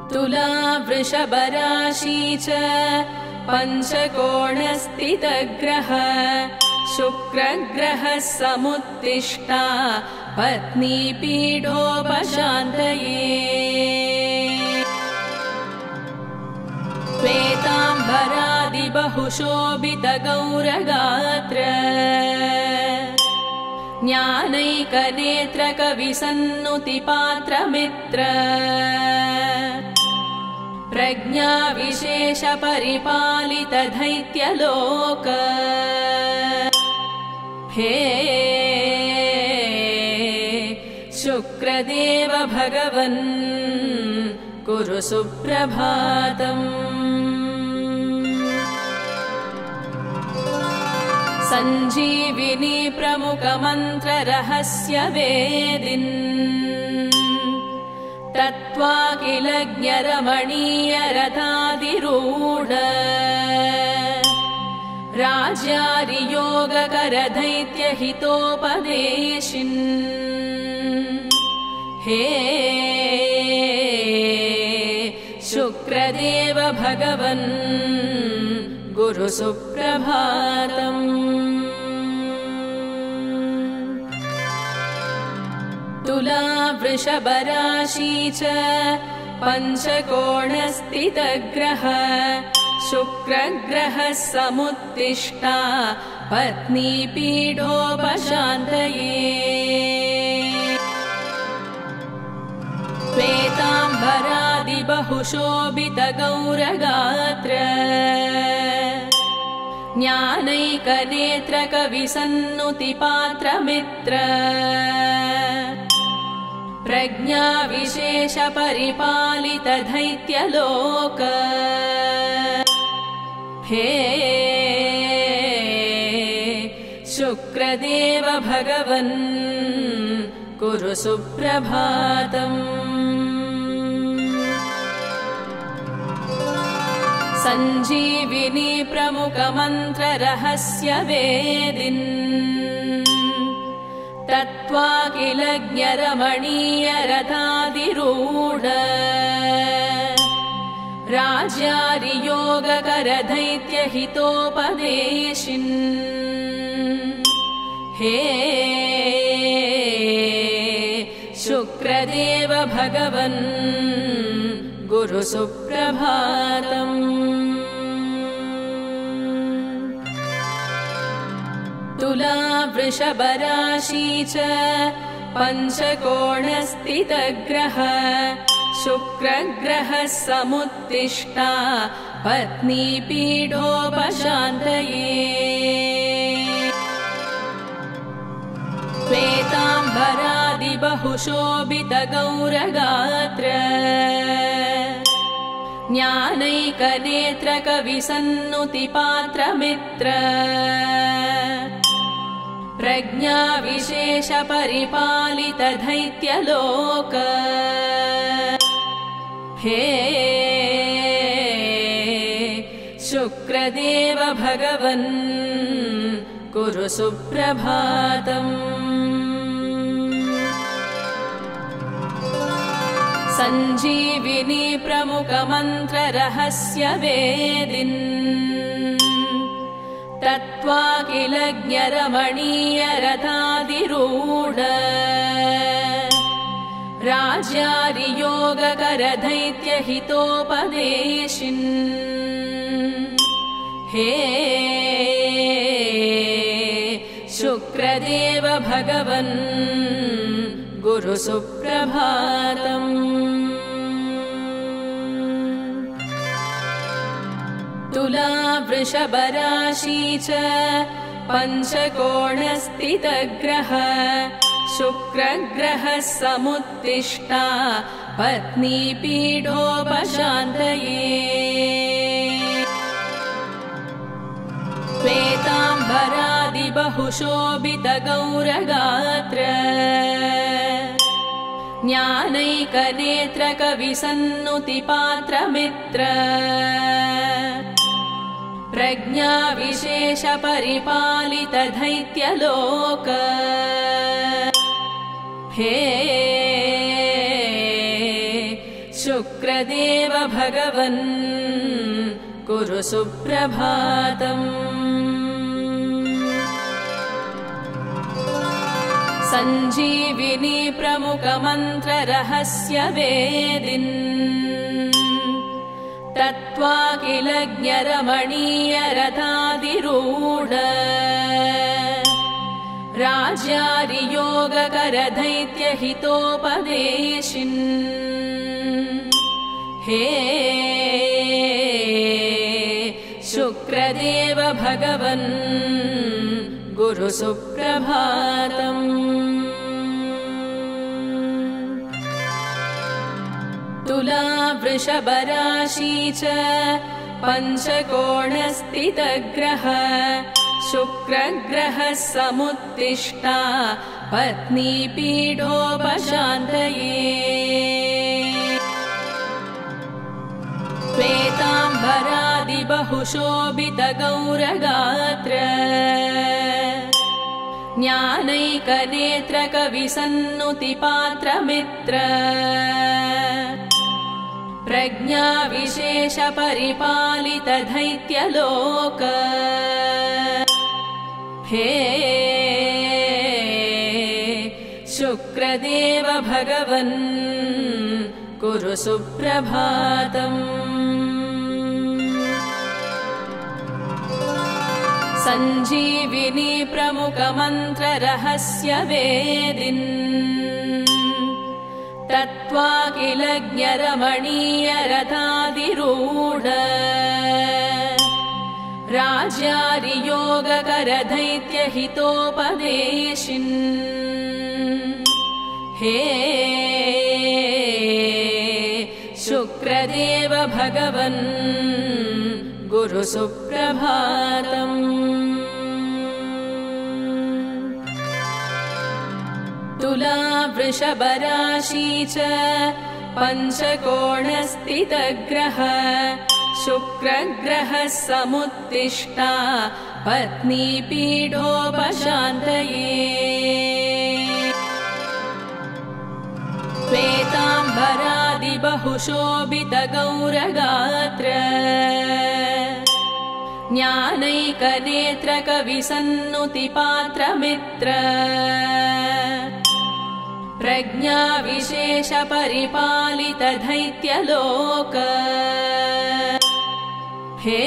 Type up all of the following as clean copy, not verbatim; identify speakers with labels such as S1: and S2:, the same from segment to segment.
S1: तुला वृषभराशी च पञ्चकोणस्थितग्रह शुक्रग्रहः समुत्तिष्ठा पत्नी पीडोपशान्तये श्वेताम्बरादिबहुशोभितगौरगात्र ज्ञानैकनेत्रकविसन्नुतिपात्रमित्र प्रज्ञाविशेषपरिपालितदैत्यलोक हे शुक्रदेव भगवन् कुरु सुप्रभातम्। सञ्जीविनी प्रमुखमन्त्ररहस्य वेदिन् तत्त्वाखिलज्ञरमणीयरथाधिरूढ राज्यारियोगकरदैत्यहितोपदेशिन् हे शुक्रदेव भगवन् गुरु सुप्रभातम्। तुला वृषभराशी च पञ्चकोणस्थितग्रह शुक्रग्रहः समुत्तिष्ठा पत्नी पीडोपशान्तये श्वेताम्बरादिबहुशोभितगौरगात्र ज्ञानैकनेत्रकविसन्नुतिपात्रमित्र प्रज्ञाविशेषपरिपालितदैत्यलोक हे शुक्रदेव भगवन् कुरु सुप्रभातम्। सञ्जीविनी प्रमुखमन्त्ररहस्य वेदिन् तत्त्वाखिलज्ञरमणीयरथाधिरूढ राज्यारियोगकरदैत्यहितोपदेशिन् हे शुक्रदेव भगवन् गुरु सुप्रभातम्। तुला वृषभराशी च पञ्चकोणस्थितग्रह शुक्रग्रहः समुत्तिष्ठा पत्नी पीडोपशान्तये श्वेताम्बरादिबहुशोभितगौरगात्र ज्ञानैकनेत्रकविसन्नुतिपात्रमित्र प्रज्ञाविशेषपरिपालितदैत्यलोक हे शुक्रदेव भगवन् कुरु सुप्रभातम्। सञ्जीविनी प्रमुखमन्त्ररहस्य वेदिन् तत्त्वाखिलज्ञरमणीयरथाधिरूढ राज्यारियोगकरदैत्यहितोपदेशिन् हे शुक्रदेव भगवन् गुरु सुप्रभातम्। तुला वृषभराशी च पञ्चकोणस्थितग्रह शुक्रग्रहः समुत्तिष्ठा पत्नी पीडोपशान्तये श्वेताम्बरादिबहुशोभितगौरगात्र ज्ञानैकनेत्रकविसन्नुतिपात्रमित्र प्रज्ञाविशेषपरिपालितदैत्यलोक हे शुक्रदेव भगवन् कुरु सुप्रभातम् सञ्जीविनी प्रमुखमन्त्ररहस्य वेदिन् तत्त्वाखिलज्ञरमणीय रथाधिरूढ राज्यारियोगकरदैत्यहितोपदेशिन् हे शुक्रदेव भगवन् गुरु सुप्रभातम् तुला वृषभराशी च पञ्चकोणस्थितग्रह शुक्रग्रहः समुत्तिष्ठा पत्नी पीडोपशान्तये श्वेताम्बरादिबहुशोभितगौरगात्र ज्ञानैकनेत्रकविसन्नुतिपात्रमित्र प्रज्ञाविशेषपरिपालितदैत्यलोक हे शुक्रदेव भगवन् कुरु सुप्रभातम् सञ्जीविनी प्रमुखमन्त्ररहस्य वेदिन् तत्त्वाखिलज्ञरमणीय रथाधिरूढ राज्यारियोगकरदैत्यहितोपदेशिन् हे शुक्रदेव भगवन् गुरु सुप्रभातम् तुला वृषभराशी च पञ्चकोणस्थितग्रह शुक्रग्रहः समुत्तिष्ठा पत्नी पीडोपशान्तये श्वेताम्बरादिबहुशोभितगौरगात्र ज्ञानैकनेत्रकविसन्नुतिपात्रमित्र प्रज्ञाविशेषपरिपालितदैत्यलोक हे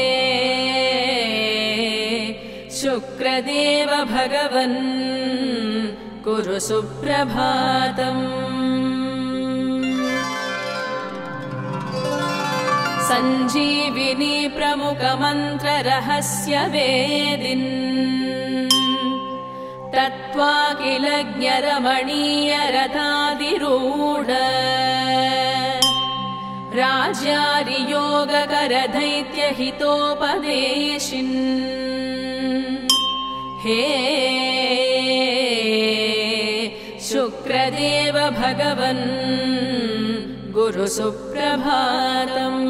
S1: शुक्रदेव भगवन् कुरु सुप्रभातम् सञ्जीविनी प्रमुखमन्त्ररहस्य वेदिन् तत्त्वाखिलज्ञरमणीय रथाधिरूढ राज्यारियोगकरदैत्यहितोपदेशिन् हे शुक्रदेव भगवन् गुरु सुप्रभातम्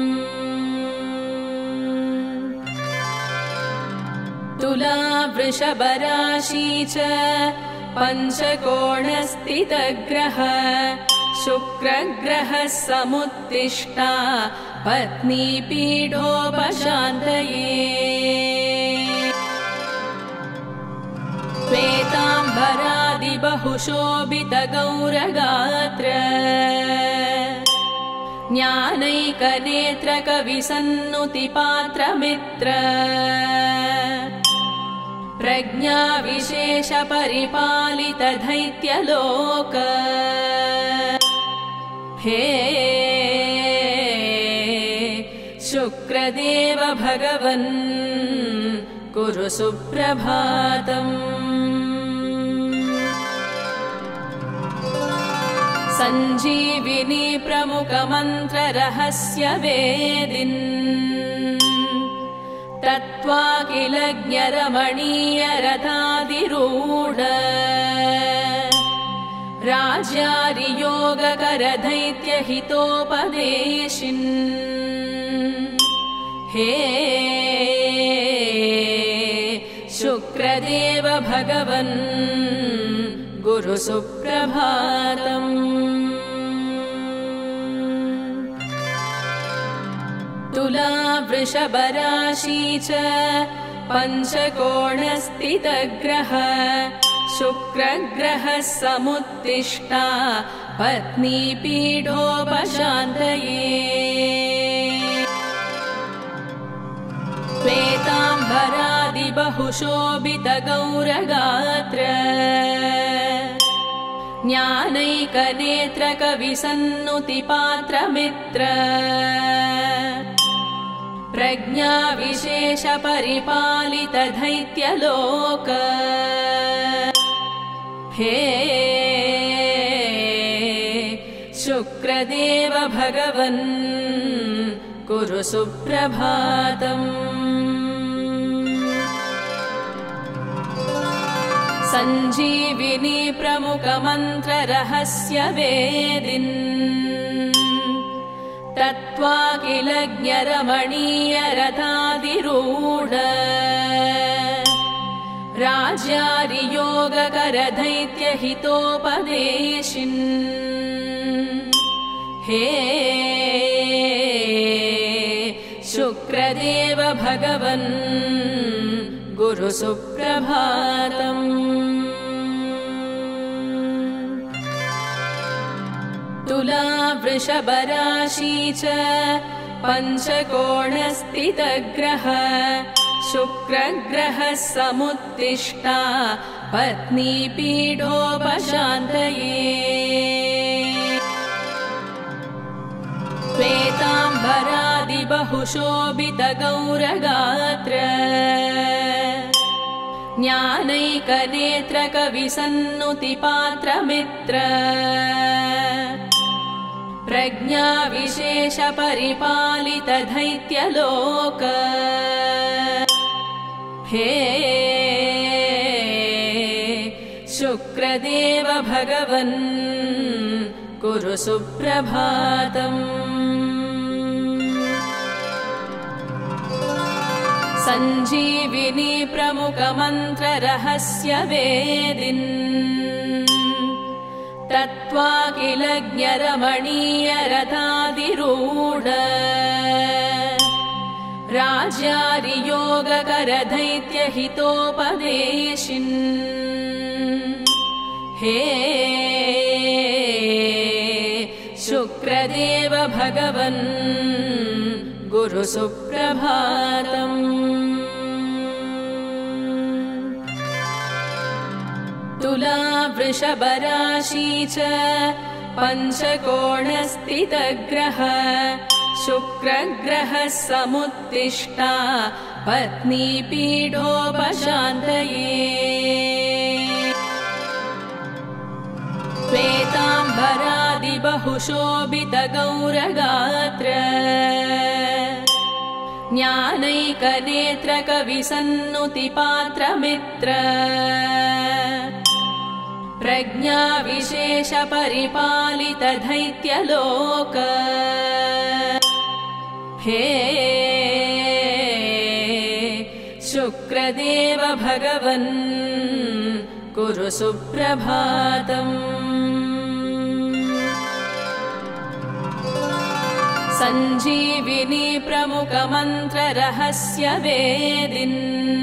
S1: तुला वृषभराशी च पञ्चकोणस्थितग्रह शुक्रग्रहः समुत्तिष्ठा पत्नी पीडोपशान्तये श्वेताम्बरादिबहुशोभितगौरगात्र ज्ञानैकनेत्रकविसन्नुतिपात्रमित्र प्रज्ञाविशेषपरिपालितदैत्यलोक हे शुक्रदेव भगवन् कुरु सुप्रभातम् सञ्जीविनी प्रमुखमन्त्ररहस्य वेदिन् तत्त्वाखिलज्ञरमणीय रथाधिरूढ राज्यारियोगकरदैत्यहितोपदेशिन् हे शुक्रदेव भगवन् गुरु सुप्रभातम् तुला वृषभराशी च पञ्चकोणस्थितग्रह शुक्रग्रहः समुत्तिष्ठा पत्नी पीडोपशान्तये श्वेताम्बरादिबहुशोभितगौरगात्र ज्ञानैकनेत्रकविसन्नुतिपात्रमित्र प्रज्ञाविशेषपरिपालितदैत्यलोक हे शुक्रदेव भगवन् कुरु सुप्रभातम् सञ्जीविनी प्रमुखमन्त्ररहस्य वेदिन् तत्त्वाखिलज्ञरमणीयरथाधिरूढ राज्यारियोगकरदैत्यहितोपदेशिन् हे शुक्रदेव भगवन् गुरु सुप्रभातम् तुला वृषभराशी च पञ्चकोणस्थितग्रह शुक्रग्रहः समुत्तिष्ठा पत्नी पीडोपशान्तये श्वेताम्बरादिबहुशोभितगौरगात्र ज्ञानैकनेत्रकविसन्नुतिपात्रमित्र प्रज्ञाविशेषपरिपालितदैत्यलोक हे शुक्रदेव भगवन् कुरु सुप्रभातम् सञ्जीविनी प्रमुखमन्त्ररहस्य वेदिन् तत्त्वाखिलज्ञरमणीयरथाधिरूढ राज्यारियोगकरदैत्यहितोपदेशिन् हे शुक्रदेव भगवन् गुरु सुप्रभातम् तुला वृषभराशी च पञ्चकोणस्थितग्रह शुक्रग्रहः समुत्तिष्ठा पत्नी पीडोपशान्तये श्वेताम्बरादिबहुशोभितगौरगात्र ज्ञानैकनेत्रकविसन्नुतिपात्रमित्र प्रज्ञाविशेषपरिपालितदैत्यलोक हे शुक्रदेव भगवन् कुरु सुप्रभातम् सञ्जीविनी प्रमुखमन्त्ररहस्य वेदिन्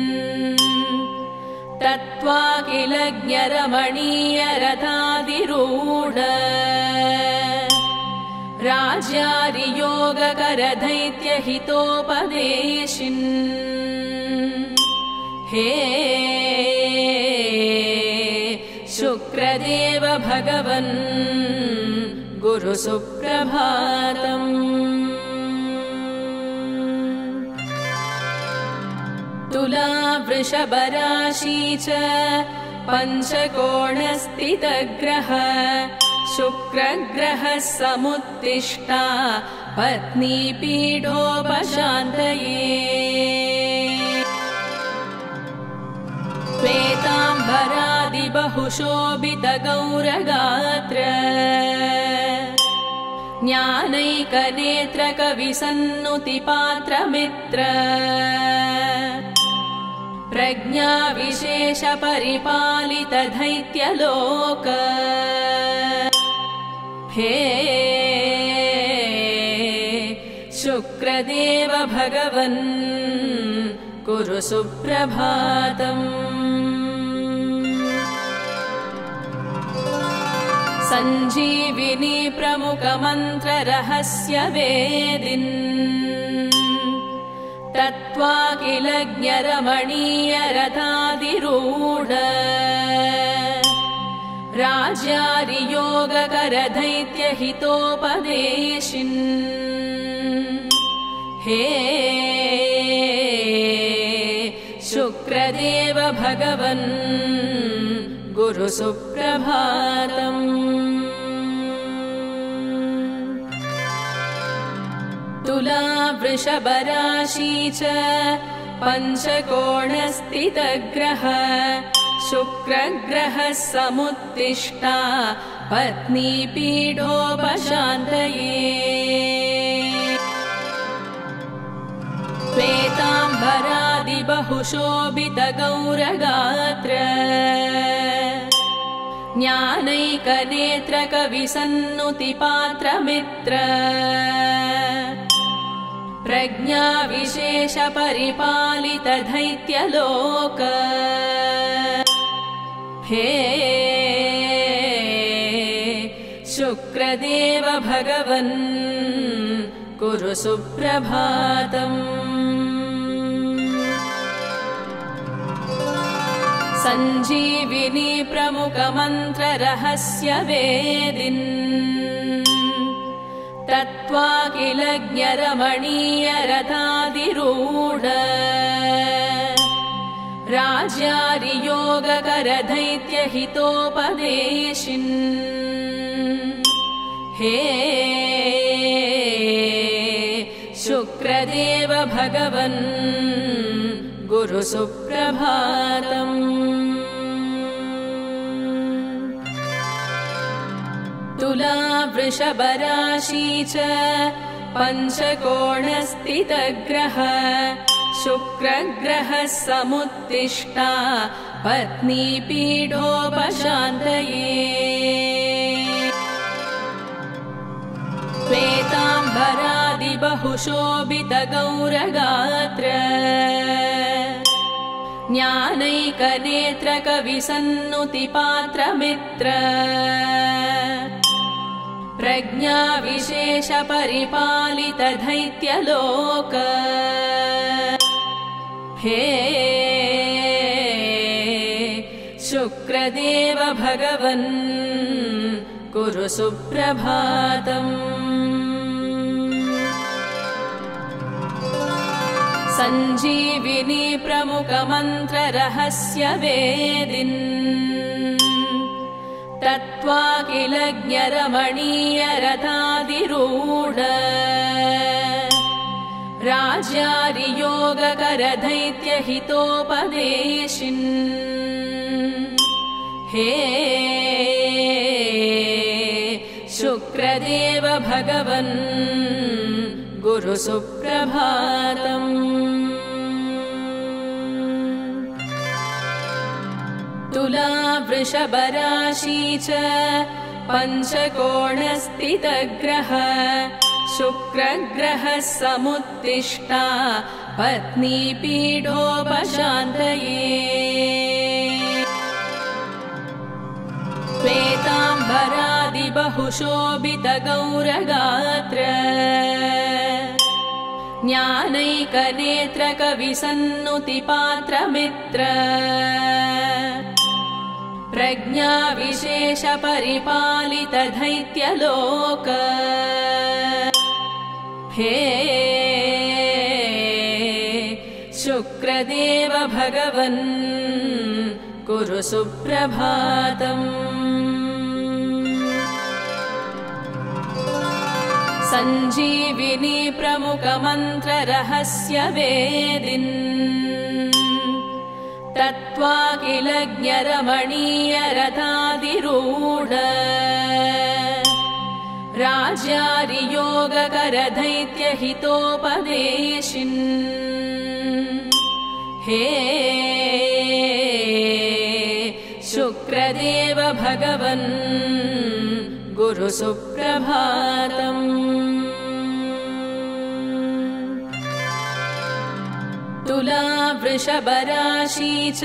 S1: तत्त्वाखिलज्ञरमणीयरथाधिरूढ राज्यारियोगकरदैत्यहितोपदेशिन् हे शुक्रदेव भगवन् गुरु सुप्रभातम् तुला वृषभराशी च पञ्चकोणस्थितग्रह शुक्रग्रहः समुत्तिष्ठा पत्नी पीडोपशान्तये श्वेताम्बरादिबहुशोभितगौरगात्र ज्ञानैकनेत्रकविसन्नुतिपात्रमित्र प्रज्ञाविशेषपरिपालितदैत्यलोक हे शुक्रदेव भगवन् कुरु सुप्रभातम् सञ्जीविनी प्रमुखमन्त्ररहस्य वेदिन् तत्त्वाखिलज्ञरमणीय रथाधिरूढ राज्यारियोगकरदैत्यहितोपदेशिन् हे शुक्रदेव भगवन् गुरु सुप्रभातम् तुला वृषभराशी च पञ्चकोणस्थितग्रह शुक्रग्रहः समुत्तिष्ठा पत्नी पीठोपशान्तये श्वेताम्बरादिबहुशोभितगौरगात्र ज्ञानैकनेत्रकविसन्नुतिपात्रमित्र प्रज्ञाविशेषपरिपालितदैत्यलोक हे शुक्रदेव भगवन् कुरु सुप्रभातम् सञ्जीविनी प्रमुखमन्त्ररहस्य वेदिन् तत्त्वाखिलज्ञरमणीय रथाधिरूढ राज्यारियोगकरदैत्यहितोपदेशिन् हे शुक्रदेव भगवन् गुरु सुप्रभातम् तुला वृषभराशी च पञ्चकोणस्थितग्रह शुक्रग्रहः समुत्तिष्ठा पत्नी पीठोपशान्तये श्वेताम्बरादिबहुशोभितगौरगात्र ज्ञानैकनेत्रकविसन्नुतिपात्रमित्र प्रज्ञाविशेषपरिपालितदैत्यलोक हे शुक्रदेव भगवन् कुरु सुप्रभातम् सञ्जीविनी प्रमुखमन्त्ररहस्य वेदिन् तत्त्वाखिलज्ञरमणीय रथाधिरूढ राज्यारियोगकरदैत्यहितोपदेशिन् हे शुक्रदेव भगवन् गुरु सुप्रभातम् तुला वृषभराशी च पञ्चकोणस्थितग्रह शुक्रग्रहः समुत्तिष्ठा पत्नी पीठोपशान्तये श्वेताम्बरादिबहुशोभितगौरगात्र ज्ञानैकनेत्रकविसन्नुतिपात्रमित्र प्रज्ञाविशेषपरिपालितदैत्यलोक हे शुक्रदेव भगवन् कुरु सुप्रभातम् सञ्जीविनी प्रमुखमन्त्ररहस्य वेदिन् तत्त्वाखिलज्ञरमणीय रथाधिरूढ राज्यारियोगकरदैत्यहितोपदेशिन् हे शुक्रदेव भगवन् गुरु सुप्रभातम् वृषभराशी च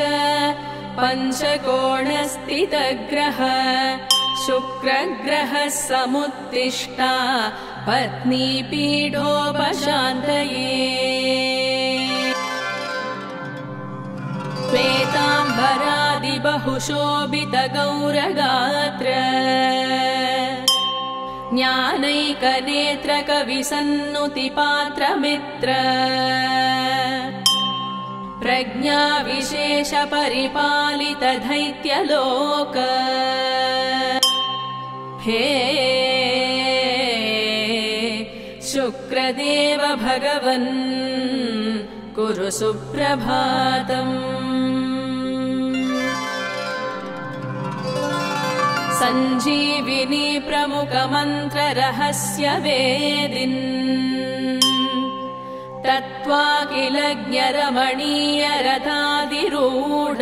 S1: पञ्चकोणस्थितग्रह शुक्रग्रहः समुत्तिष्ठा पत्नीपीठोपशान्तये श्वेताम्बरादिबहुशोभितगौरगात्र ज्ञानैकनेत्रकविसन्नुतिपात्रमित्र प्रज्ञाविशेषपरिपालितदैत्यलोक हे शुक्रदेव भगवन् कुरु सुप्रभातम् सञ्जीविनी प्रमुखमन्त्ररहस्य वेदिन् तत्त्वाखिलज्ञरमणीयरथाधिरूढ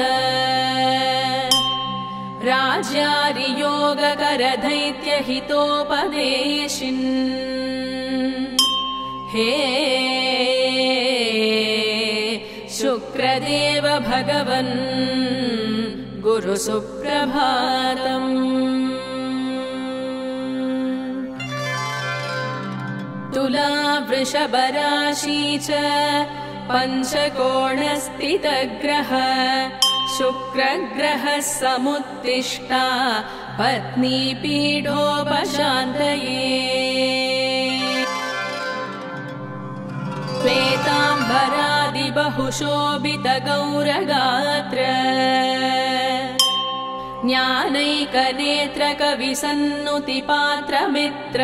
S1: राज्यारियोगकरदैत्यहितोपदेशिन् हे शुक्रदेव भगवन् गुरु सुप्रभातम् तुला वृषभराशी च पञ्चकोणस्थितग्रह शुक्रग्रहः समुत्तिष्ठा पत्नीपीठोपशान्तये श्वेताम्बरादिबहुशोभितगौरगात्र ज्ञानैकनेत्रकविसन्नुतिपात्रमित्र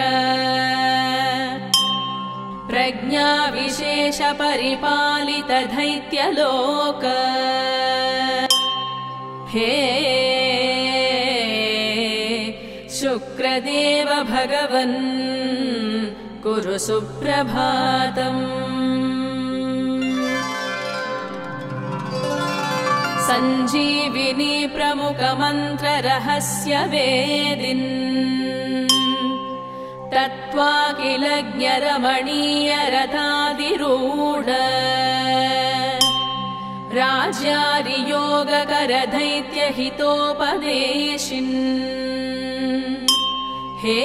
S1: प्रज्ञाविशेषपरिपालितदैत्यलोक हे शुक्रदेव भगवन् कुरु सुप्रभातम् सञ्जीविनी प्रमुखमन्त्ररहस्य वेदिन् तत्त्वाखिलज्ञरमणीयरथाधिरूढ राज्यारियोगकरदैत्यहितोपदेशिन् हे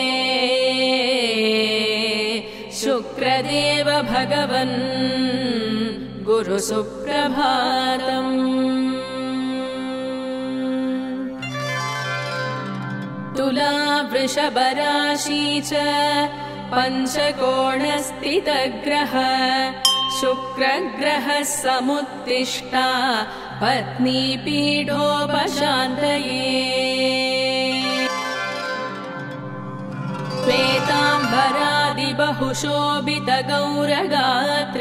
S1: शुक्रदेव भगवन् गुरु सुप्रभातम् तुला वृषभराशी च पञ्चकोणस्थितग्रह शुक्रग्रहः समुत्तिष्ठा पत्नीपीठोपशान्तये श्वेताम्बरादिबहुशोभितगौरगात्र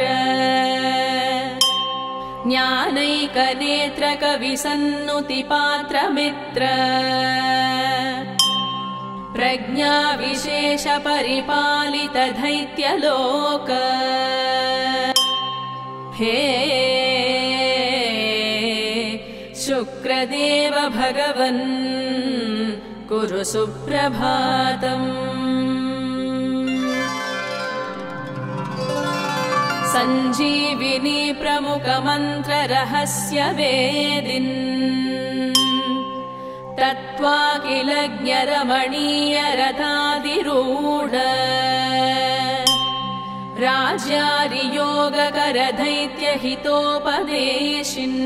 S1: ज्ञानैकनेत्रकविसन्नुतिपात्रमित्र प्रज्ञाविशेषपरिपालितदैत्यलोक हे शुक्रदेव भगवन् कुरु सुप्रभातम् सञ्जीविनी प्रमुखमन्त्ररहस्य वेदिन् तत्त्वाखिलज्ञरमणीयरथाधिरूढ राज्यारियोगकरदैत्यहितोपदेशिन्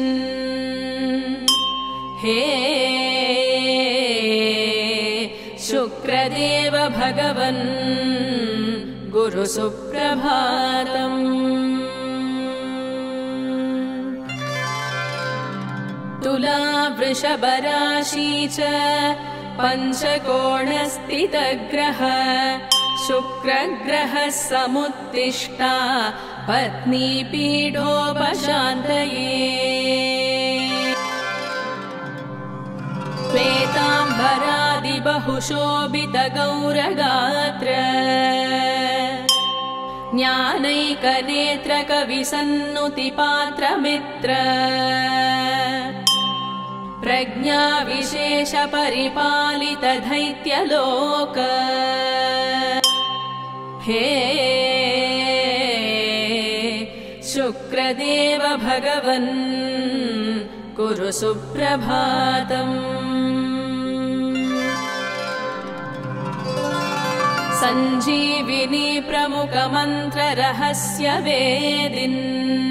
S1: हे शुक्रदेव भगवन् गुरु सुप्रभातम् तुला वृषभराशी च पञ्चकोणस्थितग्रह शुक्रग्रहः समुत्तिष्ठा पत्नीपीठोपशान्तये श्वेताम्बरादिबहुशोभितगौरगात्र ज्ञानैकनेत्रकविसन्नुतिपात्रमित्र प्रज्ञाविशेषपरिपालितदैत्यलोक हे शुक्र शुक्रदेव भगवन् कुरु सुप्रभातम् सञ्जीविनी प्रमुखमन्त्ररहस्य वेदिन्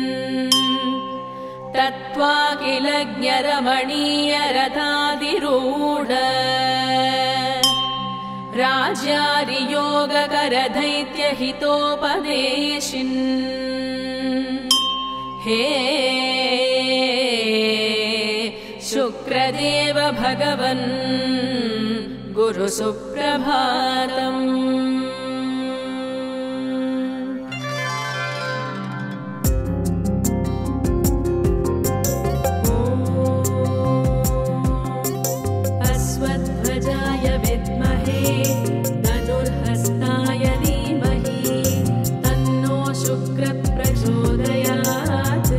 S1: तत्त्वाखिलज्ञरमणीयरथाधिरूढ राज्यारियोगकरदैत्यहितोपदेशिन् हे शुक्रदेव भगवन् गुरु सुप्रभातम् अश्वत्थध्वजाय विद्महे धनुर्हस्ताय धीमहि तन्नो शुक्रः प्रचोदयात्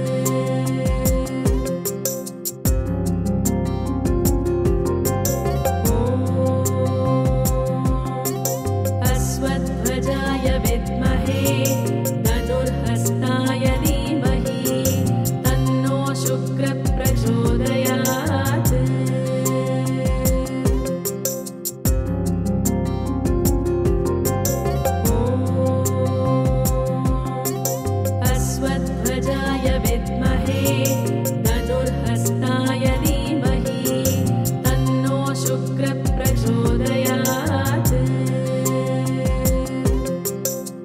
S1: अश्वत्थध्वजाय विद्महे धनुर्हस्ताय धीमहि तन्नो शुक्रः प्रचोदयात्। अश्वत्थध्वजाय विद्महे धनुर्हस्ताय धीमहि तन्नो शुक्रः प्रचोदयात्।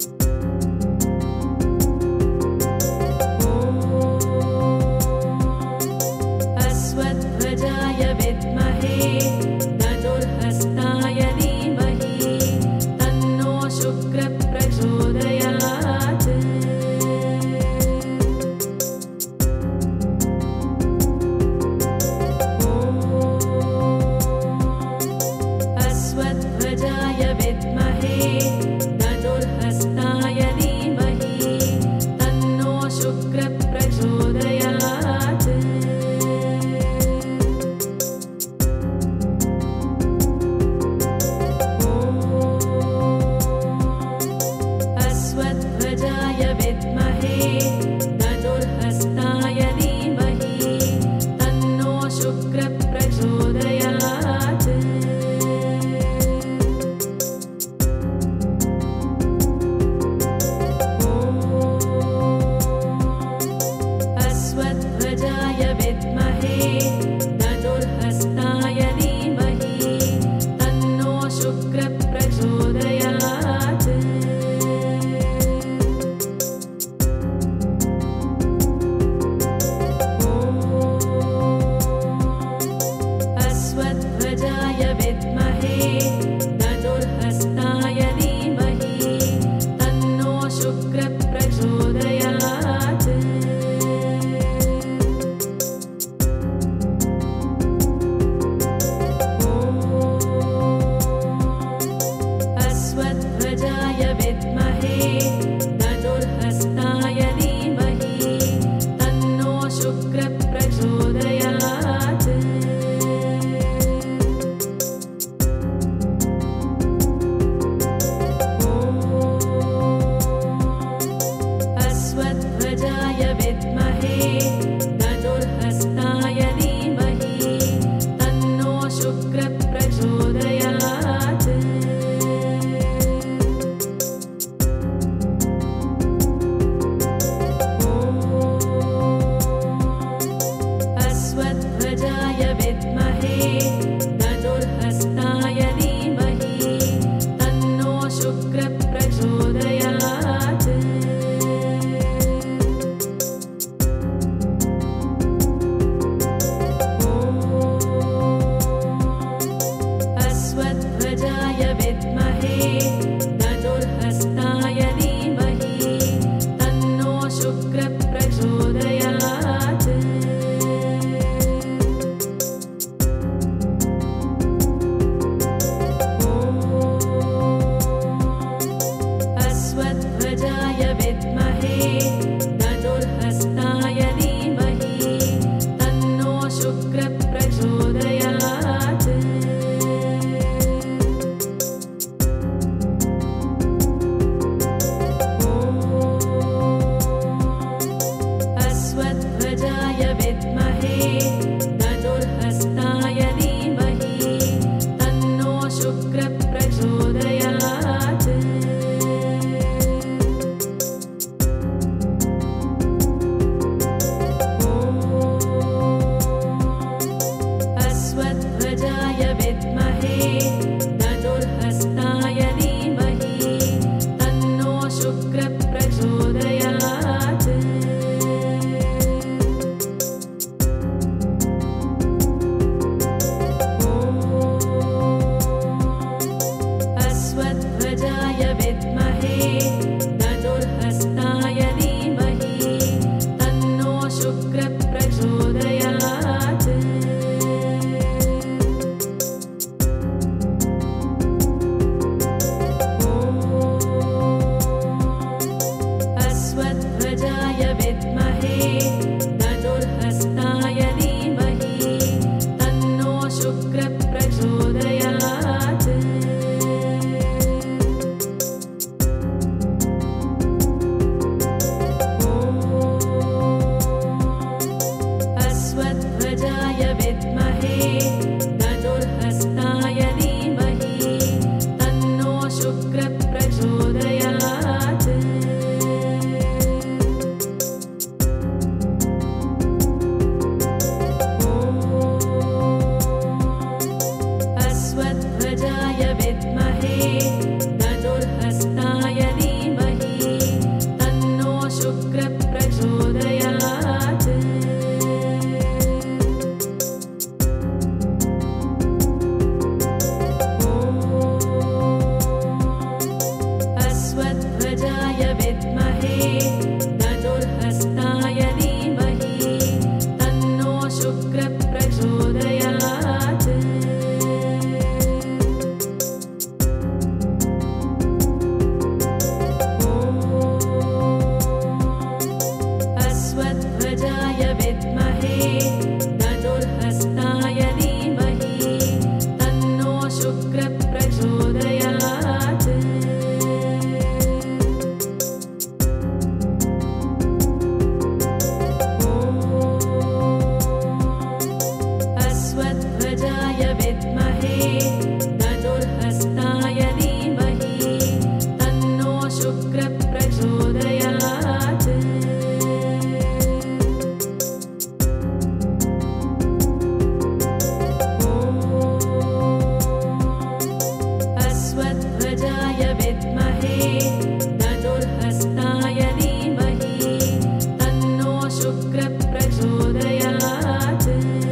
S1: धनुर्हस्ताय धीमहि तन्नो शुक्रः प्रचोदयात्।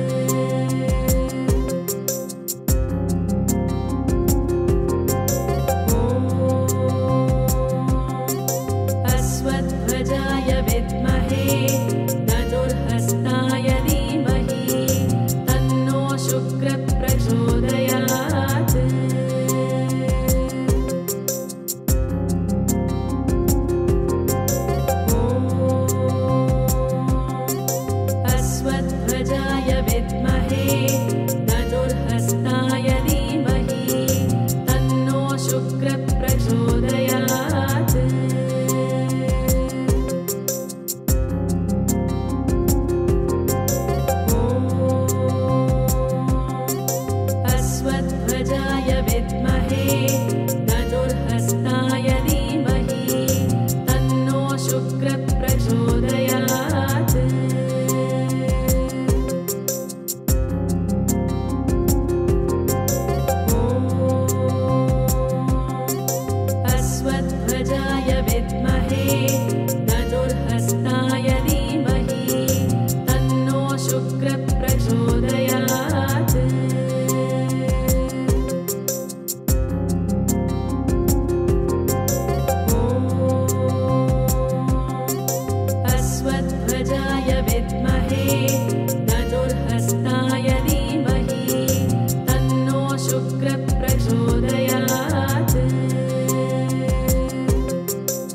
S1: अश्वध्वजाय विद्महे धनुर्हस्ताय धीमहि तन्नो शुक्रः प्रचोदयात्। अश्वध्वजाय विद्महे धनुर्हस्ताय धीमहि तन्नो शुक्रः प्रचोदयात्। अश्वध्वजाय विद्महे धनुर्हस्ताय धीमहि तन्नो शुक्रः प्रचोदयात्। अश्वध्वजाय विद्महे धनुर्हस्ताय धीमहि तन्नो शुक्रः प्रचोदयात्। अश्वध्वजाय विद्महे धनुर्हस्ताय धीमहि तन्नो शुक्रः प्रचोदयात्।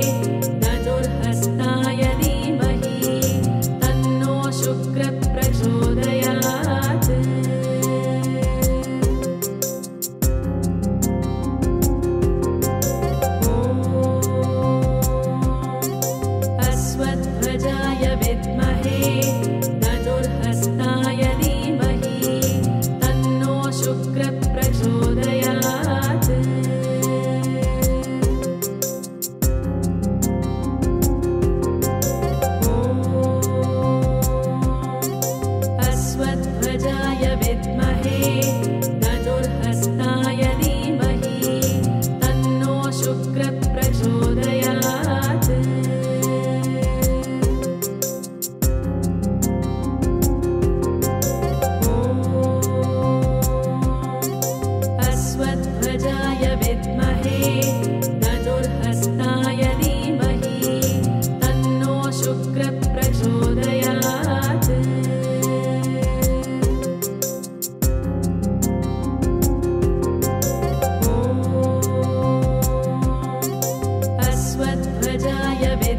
S1: धनुर्हस्ताय धीमहि तन्नो शुक्रः प्रचोदयात्। अश्वध्वजाय विद्महे धनुर्हस्ताय धीमहि तन्नो शुक्रः प्रचोदयात्। अश्वध्वजाय विद्महे धनुर्हस्ताय धीमहि तन्नो शुक्रः प्रचोदयात्। अश्वध्वजाय विद्महे धनुर्हस्ताय धीमहि तन्नो शुक्रः प्रचोदयात्। अश्वध्वजाय